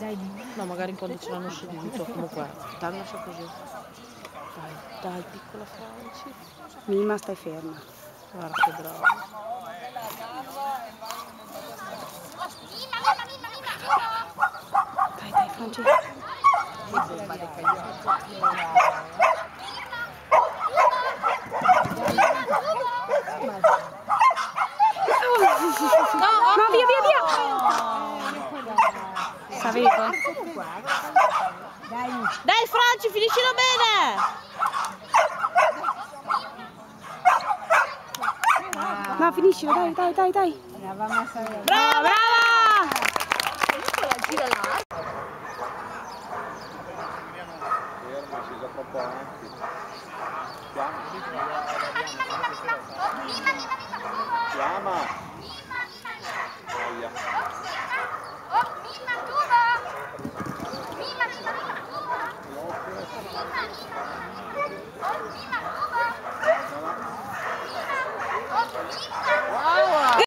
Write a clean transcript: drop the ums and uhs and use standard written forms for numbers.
No, magari quando ce l'hanno seduto, comunque, dai, lascia così. Dai, piccola Franci. Mima, stai ferma. Guarda che brava. Dai, Franci. No, via, via, via! Sapevo. Dai Franci, finiscilo bene! No, finiscilo, dai, dai, dai, dai. Brava! Brava! Gira là.